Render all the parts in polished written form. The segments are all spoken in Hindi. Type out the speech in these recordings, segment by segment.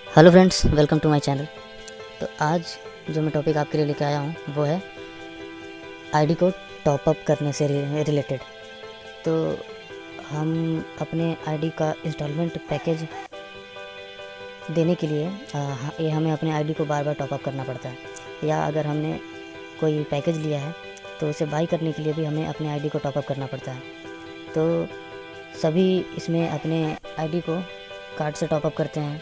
Hello friends, welcome to my channel. तो आज जो मैं टॉपिक आपके लिए लेके आया हूँ वो है आईडी को टॉप अप करने से रिलेटेड। तो हम अपने आईडी का इंस्टॉलमेंट पैकेज देने के लिए ये हमें अपने आईडी को बार बार टॉप अप करना पड़ता है, या अगर हमने कोई पैकेज लिया है तो उसे बाई करने के लिए भी हमें अपने आईडी को टॉप अप करना पड़ता है। तो सभी इसमें अपने आईडी को कार्ड से टॉप अप करते हैं,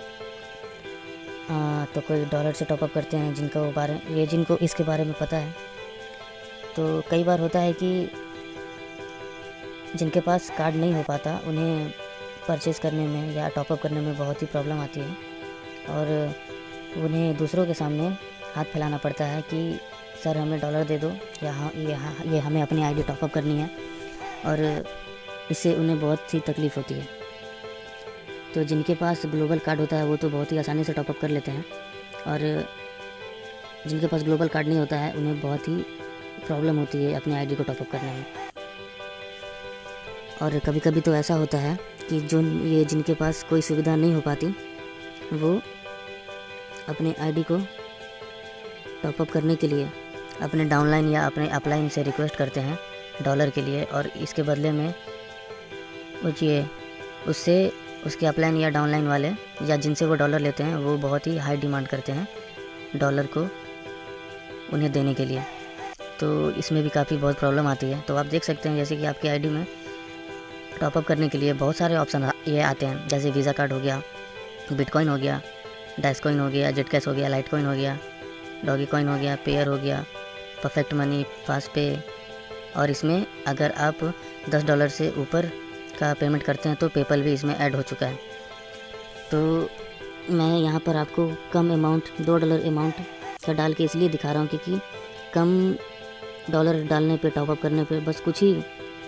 तो कोई डॉलर से टॉपअप करते हैं जिनको इसके बारे में पता है। तो कई बार होता है कि जिनके पास कार्ड नहीं हो पाता उन्हें परचेज़ करने में या टॉपअप करने में बहुत ही प्रॉब्लम आती है, और उन्हें दूसरों के सामने हाथ फैलाना पड़ता है कि सर हमें डॉलर दे दो, या ये हमें अपनी आईडी टॉपअप करनी है, और इससे उन्हें बहुत सी तकलीफ़ होती है। तो जिनके पास ग्लोबल कार्ड होता है वो तो बहुत ही आसानी से टॉपअप कर लेते हैं, और जिनके पास ग्लोबल कार्ड नहीं होता है उन्हें बहुत ही प्रॉब्लम होती है अपने आईडी को टॉपअप करने में। और कभी कभी तो ऐसा होता है कि जिनके पास कोई सुविधा नहीं हो पाती वो अपने आईडी को टॉपअप करने के लिए अपने डाउनलाइन या अपने अपलाइन से रिक्वेस्ट करते हैं डॉलर के लिए, और इसके बदले में उसके अपलाइन या डाउनलाइन वाले या जिनसे वो डॉलर लेते हैं वो बहुत ही हाई डिमांड करते हैं डॉलर को उन्हें देने के लिए। तो इसमें भी बहुत प्रॉब्लम आती है। तो आप देख सकते हैं जैसे कि आपकी आईडी में टॉपअप करने के लिए बहुत सारे ऑप्शन ये आते हैं, जैसे वीज़ा कार्ड हो गया, बिटकॉइन हो गया, डैश कॉइन हो गया, जेट कैश हो गया, लाइट कॉइन हो गया, डॉगी कॉइन हो गया, पेयर हो गया, परफेक्ट मनी, फास्ट पे। और इसमें अगर आप $10 से ऊपर का पेमेंट करते हैं तो पेपल भी इसमें ऐड हो चुका है। तो मैं यहाँ पर आपको कम अमाउंट $2 अमाउंट का डाल के इसलिए दिखा रहा हूँ क्योंकि कम डॉलर डालने पे, टॉपअप करने पे बस कुछ ही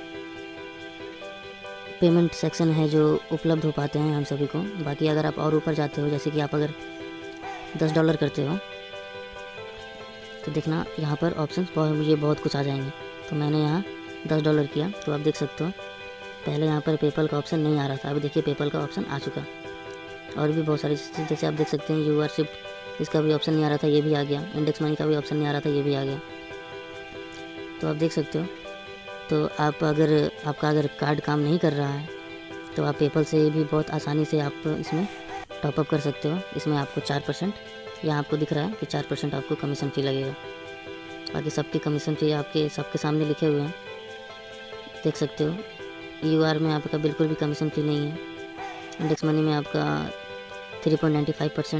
पेमेंट सेक्शन है जो उपलब्ध हो पाते हैं हम सभी को। बाकी अगर आप और ऊपर जाते हो, जैसे कि आप अगर $10 करते हो तो देखना यहाँ पर ऑप्शन मुझे बहुत कुछ आ जाएंगे। तो मैंने यहाँ $10 किया तो आप देख सकते हो पहले यहाँ पर पेपल का ऑप्शन नहीं आ रहा था, अभी देखिए पेपल का ऑप्शन आ चुका। और भी बहुत सारी चीज़ें जैसे आप देख सकते हैं यूआर शिफ्ट, इसका भी ऑप्शन नहीं आ रहा था, ये भी आ गया। इंडेक्स मनी का भी ऑप्शन नहीं आ रहा था, ये भी आ गया। तो आप देख सकते हो। तो आपका अगर कार्ड काम नहीं कर रहा है तो आप पेपल से भी बहुत आसानी से आप इसमें टॉपअप कर सकते हो। इसमें आपको 4%, यहाँ आपको दिख रहा है कि 4% आपको कमीशन फ़ी लगेगा। बाकी सबकी कमीशन फ़ी सबके सामने लिखे हुए हैं, देख सकते हो। यूआर में आपका बिल्कुल भी कमीशन फ़ी नहीं है। इंडेक्स मनी में आपका 3.95%।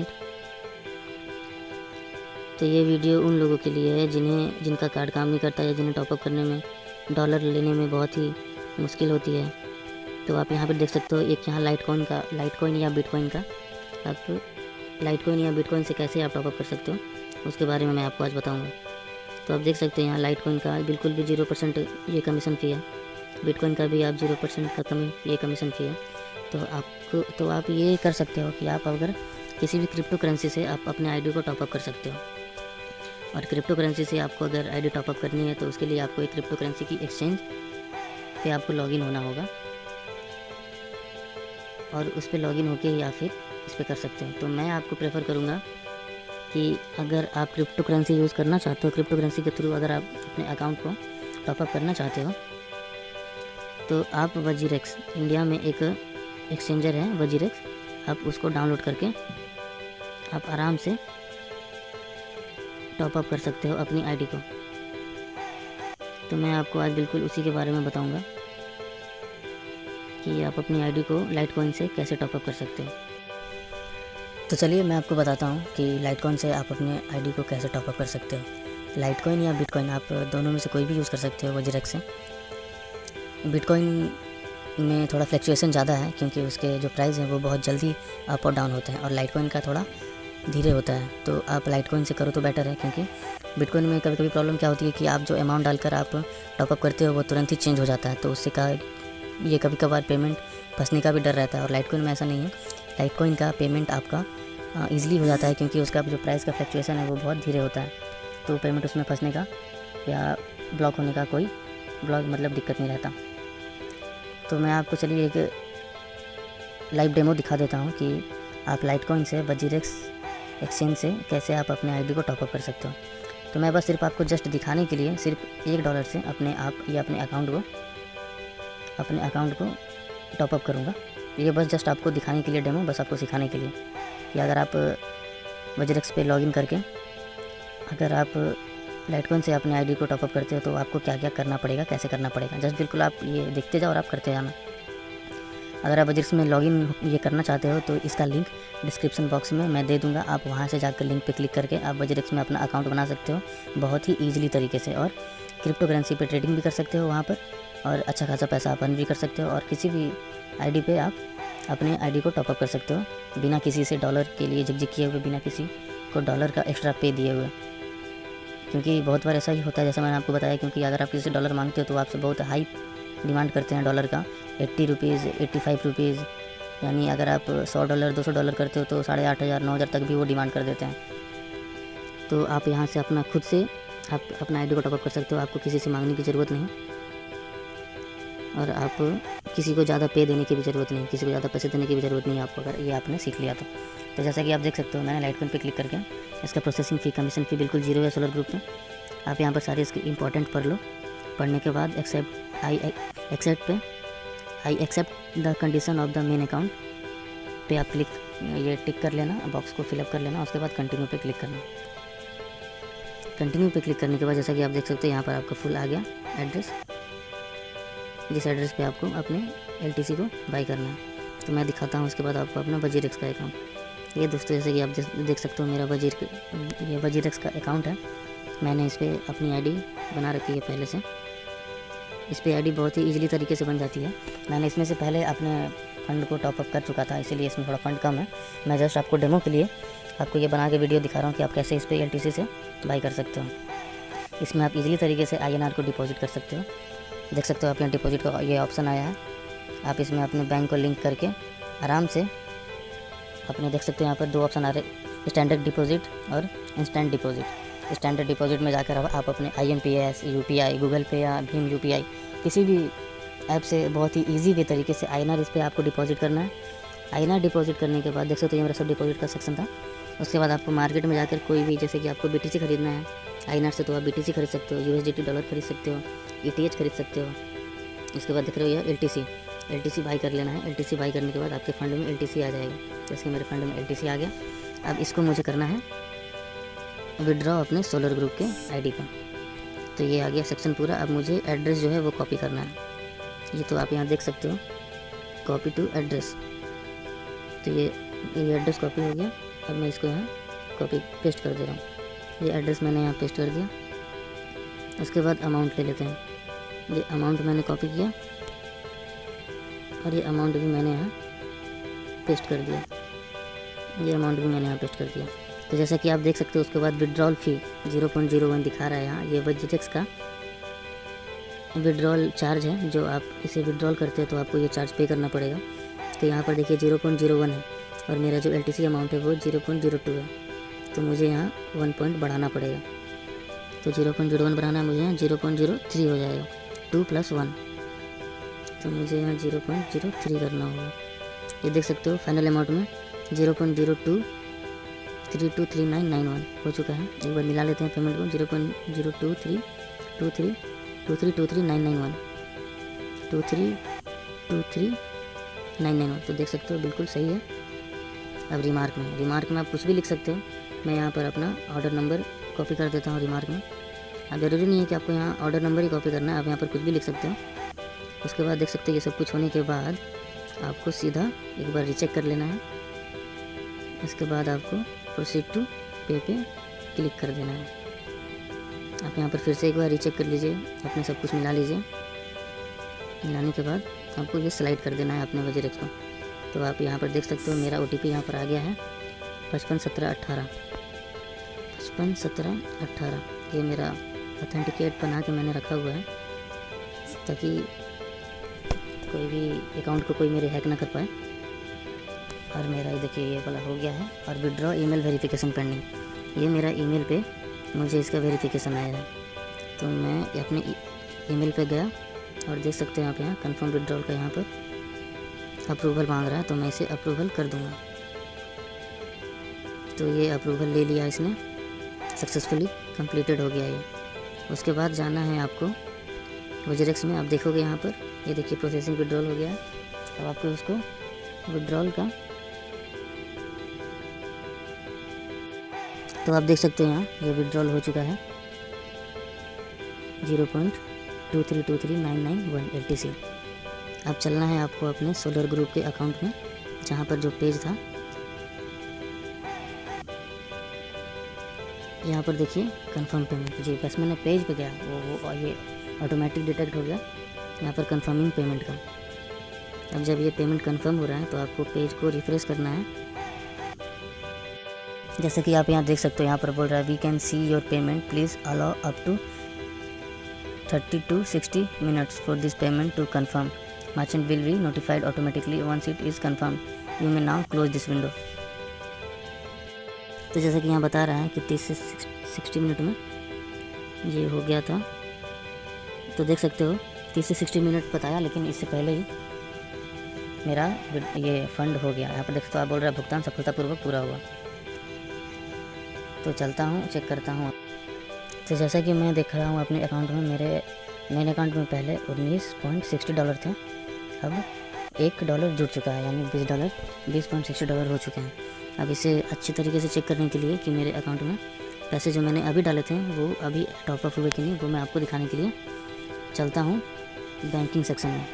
तो ये वीडियो उन लोगों के लिए है जिनका कार्ड काम नहीं करता या जिन्हें टॉपअप करने में, डॉलर लेने में बहुत ही मुश्किल होती है। तो आप यहाँ पर देख सकते हो एक यहाँ लाइट कॉइन या बिटकॉइन का, आप लाइट कॉइन या बिटकॉइन से कैसे आप टॉपअप कर सकते हो उसके बारे में मैं आपको आज बताऊँगा। तो आप देख सकते हैं यहाँ लाइट कॉइन का बिल्कुल भी 0% ये कमीशन फ़ी है, बिटकॉइन का भी आप 0% का ये कमीशन फ़ी है। तो आप ये कर सकते हो कि आप अगर किसी भी क्रिप्टो करेंसी से आप अपने आईडी को टॉपअप कर सकते हो। और क्रिप्टो करेंसी से आपको अगर आईडी टॉपअप करनी है तो उसके लिए आपको एक क्रिप्टो करेंसी की एक्सचेंज पे आपको लॉगिन होना होगा, और उस पर लॉगिन होके ही आप फिर इस पर कर सकते हो। तो मैं आपको प्रेफर करूँगा कि अगर आप क्रिप्टो करेंसी यूज़ करना चाहते हो, क्रिप्टो करेंसी के थ्रू अगर आप अपने अकाउंट को टॉपअप करना चाहते हो तो आप वजीरेक्स, इंडिया में एक एक्सचेंजर है वजीरेक्स, आप उसको डाउनलोड करके आप आराम से टॉपअप कर सकते हो अपनी आईडी को। तो मैं आपको आज बिल्कुल उसी के बारे में बताऊंगा कि आप अपनी आईडी को लाइट कॉइन से कैसे टॉपअप कर सकते हो। तो चलिए मैं आपको बताता हूँ कि लाइट कॉइन से आप अपने आईडी को कैसे टॉपअप कर सकते हो। लाइट कॉइन या बिटकॉइन, आप दोनों में से कोई भी यूज़ कर सकते हो वजीरेक्स से। बिटकॉइन में थोड़ा फ्लक्चुएशन ज़्यादा है क्योंकि उसके जो प्राइस हैं वो बहुत जल्दी अप और डाउन होते हैं, और लाइट कॉइन का थोड़ा धीरे होता है। तो आप लाइट कॉइन से करो तो बेटर है, क्योंकि बिटकॉइन में कभी कभी प्रॉब्लम क्या होती है कि आप जो अमाउंट डालकर आप टॉपअप करते हो वो तुरंत ही चेंज हो जाता है, तो उससे ये कभी कभार पेमेंट फंसने का भी डर रहता है। और लाइट कॉइन में ऐसा नहीं है, लाइट कॉइन का पेमेंट आपका ईजिली हो जाता है क्योंकि उसका जो प्राइस का फ्लक्चुएशन है वो बहुत धीरे होता है, तो पेमेंट उसमें फंसने का या ब्लॉक होने का कोई दिक्कत नहीं रहता। तो मैं आपको चलिए एक लाइव डेमो दिखा देता हूँ कि आप लाइटकॉइन से वजीरेक्स एक्सचेंज से कैसे आप अपने आईडी को टॉपअप कर सकते हो। तो मैं बस सिर्फ आपको जस्ट दिखाने के लिए सिर्फ $1 से अपने अकाउंट को टॉपअप करूँगा। ये बस जस्ट आपको दिखाने के लिए डेमो, बस आपको सिखाने के लिए कि अगर आप वजीरेक्स पे लॉगिन करके अगर आप लाइटकॉइन से अपने आईडी को टॉपअप करते हो तो आपको क्या क्या करना पड़ेगा, कैसे करना पड़ेगा, जस्ट बिल्कुल आप ये देखते जाओ और आप करते जाना। अगर आप वजीरेक्स में लॉगिन ये करना चाहते हो तो इसका लिंक डिस्क्रिप्शन बॉक्स में मैं दे दूंगा। आप वहां से जाकर लिंक पे क्लिक करके आप वजीरेक्स में अपना अकाउंट बना सकते हो बहुत ही ईजिली तरीके से, और क्रिप्टो करेंसी पे ट्रेडिंग भी कर सकते हो वहाँ पर, और अच्छा खासा पैसा आप अर्न भी कर सकते हो, और किसी भी आईडी पे आप अपने आईडी को टॉपअप कर सकते हो बिना किसी से डॉलर के लिए झिकझिक किए हुए, बिना किसी को डॉलर का एक्स्ट्रा पे दिए हुए। क्योंकि बहुत बार ऐसा ही होता है, जैसे मैंने आपको बताया, क्योंकि अगर आप किसी से डॉलर मांगते हो तो आपसे बहुत हाई डिमांड करते हैं डॉलर का, 80 रुपीज़, 85 रुपीज़, यानी अगर आप $100 $200 करते हो तो 8,500 9,000 तक भी वो डिमांड कर देते हैं। तो आप यहाँ से अपना खुद से आप अपना आईडी को टॉपअप कर सकते हो, आपको किसी से मांगने की ज़रूरत नहीं, और आप किसी को ज़्यादा पे देने की भी ज़रूरत नहीं, किसी को ज़्यादा पैसे देने की भी ज़रूरत नहीं आपको, अगर ये आपने सीख लिया तो जैसा कि आप देख सकते हो मैंने लाइटकॉइन पे क्लिक करके इसका प्रोसेसिंग फ़ी, कमीशन फ़ी बिल्कुल 0 है सोलर ग्रुप में। आप यहाँ पर सारे इसके इंपॉर्टेंट पढ़ लो, पढ़ने के बाद I accept the condition of the main account पे आप ये टिक कर लेना, बॉक्स को फिलअप कर लेना, उसके बाद कंटिन्यू पे क्लिक करना। कंटिन्यू पे क्लिक करने के बाद जैसा कि आप देख सकते हो यहाँ पर आपका फुल आ गया एड्रेस, जिस एड्रेस पे आपको अपने LTC को बाई करना है। तो मैं दिखाता हूँ उसके बाद आपको अपना वजीरेक्स का अकाउंट। ये दोस्तों जैसे कि आप देख सकते हो मेरा वजीरेक्स का अकाउंट है। मैंने इस पर अपनी आईडी बना रखी है पहले से। इस पर आईडी बहुत ही ईजिली तरीके से बन जाती है। मैंने इसमें से पहले अपने फ़ंड को टॉपअप कर चुका था, इसीलिए इसमें थोड़ा फंड कम है। मैं जस्ट आपको डेमो के लिए आपको ये बना के वीडियो दिखा रहा हूँ कि आप कैसे इस पर LTC से बाई कर सकते हो। इसमें आप इजीली तरीके से INR को डिपॉजिट कर सकते हो। देख सकते हो आप यहाँ डिपॉजिट का ये ऑप्शन आया है। आप इसमें अपने बैंक को लिंक करके आराम से अपने देख सकते हो यहाँ पर 2 ऑप्शन आ रहे, स्टैंडर्ड डिपॉजिट और इंस्टेंट डिपॉजिट। स्टैंडर्ड डिपॉजिट में जाकर आप अपने IMPS, UPI, गूगल पे या भीम UPI किसी भी ऐप से बहुत ही ईजी वे तरीके से INR इस पर आपको डिपॉजिट करना है। INR डिपॉजिट करने के बाद देख सकते हो ये मेरा सब डिपॉजिट का सेक्शन था। उसके बाद आपको मार्केट में जाकर कोई भी, जैसे कि आपको BTC खरीदना है INR से, तो आप BTC खरीद सकते हो, USDT डॉलर खरीद सकते हो, ETH खरीद सकते हो। इसके बाद देख रहे हो ये LTC बाई कर लेना है। LTC बाई करने के बाद आपके फंड में LTC आ जाएगा। जैसे कि मेरे फंड में LTC आ गया। अब इसको मुझे करना है विड्रॉ अपने सोलर ग्रुप के आईडी पे। तो ये आ गया सेक्शन पूरा। अब मुझे एड्रेस जो है वो कॉपी करना है। ये तो आप यहाँ देख सकते हो, कॉपी टू एड्रेस। तो ये एड्रेस कॉपी हो गया। अब मैं इसको यहाँ कॉपी पेस्ट कर दे रहा हूँ। ये एड्रेस मैंने यहाँ पेस्ट कर दिया। उसके बाद अमाउंट ले लेते हैं। ये अमाउंट मैंने कॉपी किया और ये अमाउंट भी मैंने यहाँ पेस्ट कर दिया। ये अमाउंट भी मैंने यहाँ पेस्ट कर दिया। तो जैसा कि आप देख सकते हो उसके बाद विड्रॉल फ़ी 0.01 दिखा रहा है यहाँ। ये वजीरेक्स का विड्रॉल चार्ज है, जो आप इसे विड्रॉल करते हो तो आपको ये चार्ज पे करना पड़ेगा। तो यहाँ पर देखिए 0.01 है और मेरा जो LTC अमाउंट है वो 0.02 है। तो मुझे यहाँ 1 पॉइंट बढ़ाना पड़ेगा। तो 0.01 बढ़ाना है मुझे, यहाँ 0.03 हो जाएगा, 2 + 1। तो मुझे यहाँ 0.03 करना होगा। ये देख सकते हो फाइनल अमाउंट में 0.02323991 हो चुका है। एक बार मिला लेते हैं पेमेंट को। 0.0232323991 2323991। तो देख सकते हो बिल्कुल सही है। अब रिमार्क में आप कुछ भी लिख सकते हो। मैं यहाँ पर अपना ऑर्डर नंबर कॉपी कर देता हूँ रिमार्क में। अब ज़रूरी नहीं है कि आपको यहाँ ऑर्डर नंबर ही कॉपी करना है, आप यहाँ पर कुछ भी लिख सकते हो। उसके बाद देख सकते हो ये सब कुछ होने के बाद आपको सीधा एक बार रीचेक कर लेना है। इसके बाद आपको प्रोसीड टू पे पे क्लिक कर देना है। आप यहाँ पर फिर से एक बार रीचेक कर लीजिए, अपने सब कुछ मिला लीजिए। मिलाने के बाद आपको ये स्लाइड कर देना है अपने वजीरेक्स को। तो आप यहाँ पर देख सकते हो मेरा OTP यहाँ पर आ गया है 551718। 551718 ये मेरा ऑथेंटिकेट बना के मैंने रखा हुआ है, ताकि कोई भी अकाउंट को कोई मेरे हैक ना कर पाए। और मेरा ये देखिए ये वाला हो गया है। और विड्रॉ ईमेल वेरिफिकेशन पेंडिंग, ये मेरा ईमेल पे मुझे इसका वेरिफिकेशन आया है। तो मैं अपने ईमेल पे गया और देख सकते हैं आप यहाँ कन्फर्म विड्रॉल का यहाँ पर अप्रूवल मांग रहा है, तो मैं इसे अप्रूवल कर दूँगा। तो ये अप्रूवल ले लिया इसने, सक्सेसफुली कंप्लीटेड हो गया ये। उसके बाद जाना है आपको वजरेक्स में। आप देखोगे यहाँ पर ये देखिए प्रोसेसिंग विड्रॉल हो गया है। अब आपको उसको विड्रॉल का, तो आप देख सकते हो यहाँ ये विड्रॉल हो चुका है 0.23239991 LTC। अब चलना है आपको अपने सोलर ग्रुप के अकाउंट में, जहाँ पर जो पेज था यहाँ पर देखिए कंफर्म पेमेंट। जी बस मैंने पेज पे गया, वो ये ऑटोमेटिक डिटेक्ट हो गया यहाँ पर कंफर्मिंग पेमेंट का। अब जब ये पेमेंट कंफर्म हो रहा है तो आपको पेज को रिफ्रेश करना है। जैसे कि आप यहाँ देख सकते हो, यहाँ पर बोल रहा है we can see your payment, please allow up to 30 to 60 minutes for this payment to confirm. Merchant will be notified automatically once it is confirmed. You may now close this window. तो जैसे कि यहाँ बता रहा है कि 30 से 60 मिनट में ये हो गया था। तो देख सकते हो 30 से 60 मिनट बताया, लेकिन इससे पहले ही मेरा ये फंड हो गया। यहाँ पर देख सकते हो आप बोल रहा है भुगतान सफलतापूर्वक पूरा हुआ। तो चलता हूँ, चेक करता हूँ। तो जैसा कि मैं देख रहा हूँ अपने अकाउंट में, मेरे मेन अकाउंट में पहले $19.60 थे, अब $1 जुड़ चुका है, यानी $20.60 हो चुके हैं। अब इसे अच्छी तरीके से चेक करने के लिए कि मेरे अकाउंट में पैसे जो मैंने अभी डाले थे वो अभी टॉपअप हुए कि नहीं, वो मैं आपको दिखाने के लिए चलता हूँ बैंकिंग सेक्शन में।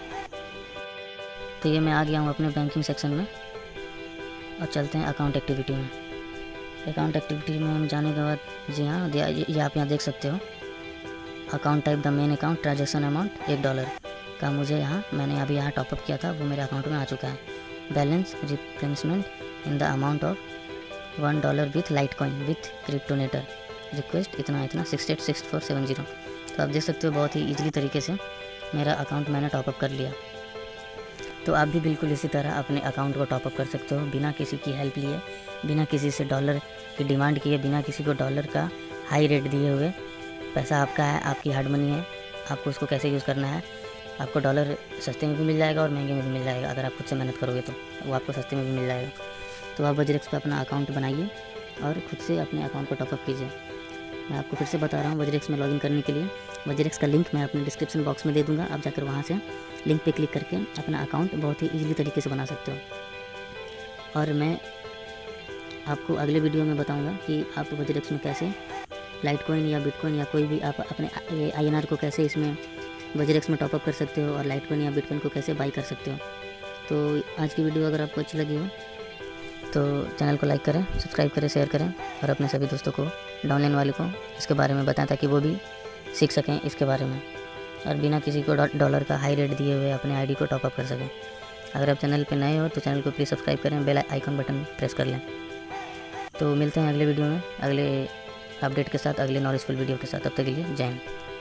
तो ये मैं आ गया हूँ अपने बैंकिंग सेक्शन में और चलते हैं अकाउंट एक्टिविटी में। अकाउंट एक्टिविटी में हम जाने के बाद जी हाँ, ये आप यहाँ देख सकते हो account type the main account, transaction amount $1 का मुझे मैंने अभी यहाँ टॉपअप किया था, वो मेरे अकाउंट में आ चुका है। Balance replacement in the amount of $1 with Litecoin with Cryptonator, request इतना 686470। तो आप देख सकते हो बहुत ही ईजिली तरीके से मेरा अकाउंट मैंने टॉपअप कर लिया। तो आप भी बिल्कुल इसी तरह अपने अकाउंट को टॉपअप कर सकते हो बिना किसी की हेल्प लिए, बिना किसी से डॉलर की डिमांड किए, बिना किसी को डॉलर का हाई रेट दिए हुए। पैसा आपका है, आपकी हार्ड मनी है, आपको उसको कैसे यूज़ करना है। आपको डॉलर सस्ते में भी मिल जाएगा और महंगे में भी मिल जाएगा। अगर आप खुद से मेहनत करोगे तो वो आपको सस्ते में भी मिल जाएगा। तो आप वजरेक्स पे अपना अकाउंट बनाइए और खुद से अपने अकाउंट को टॉपअप कीजिए। मैं आपको फिर से बता रहा हूँ, वजरेक्स में लॉगिन करने के लिए वजरेक्स का लिंक मैं अपने डिस्क्रिप्शन बॉक्स में दे दूँगा। आप जाकर वहाँ से लिंक पे क्लिक करके अपना अकाउंट बहुत ही ईजिली तरीके से बना सकते हो। और मैं आपको अगले वीडियो में बताऊँगा कि आप वजरेक्स में कैसे लाइटकॉइन या बिटकॉइन या कोई भी आप अपने INR को कैसे इसमें वजरेक्स में टॉपअप कर सकते हो और लाइटकॉइन या बिटकॉइन को कैसे बाई कर सकते हो। तो आज की वीडियो अगर आपको अच्छी लगी हो तो चैनल को लाइक करें, सब्सक्राइब करें, शेयर करें और अपने सभी दोस्तों को, डाउनलाइन वाले को इसके बारे में बताएं ताकि वो भी सीख सकें इसके बारे में और बिना किसी को डॉलर का हाई रेट दिए हुए अपने आईडी को टॉपअप कर सकें। अगर आप चैनल पे नए हो तो चैनल को प्लीज़ सब्सक्राइब करें, बेल आइकन बटन प्रेस कर लें। तो मिलते हैं अगले वीडियो में अगले अपडेट के साथ, अगले नॉलेजफुल वीडियो के साथ। तब तक के लिए जय हिंद।